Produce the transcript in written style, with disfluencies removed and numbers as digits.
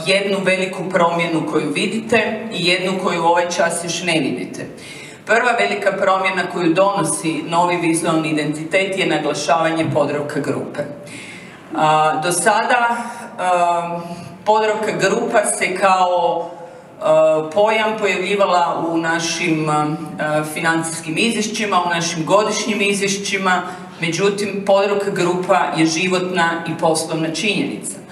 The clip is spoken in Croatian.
jednu veliku promjenu koju vidite i jednu koju ovaj čas još ne vidite. Prva velika promjena koju donosi novi vizualni identitet je naglašavanje Podravka grupe. Do sada Podravka grupa se kao pojam pojavljivala u našim financijskim izvješćima, u našim godišnjim izvješćima, međutim Podravka grupa je životna i poslovna činjenica.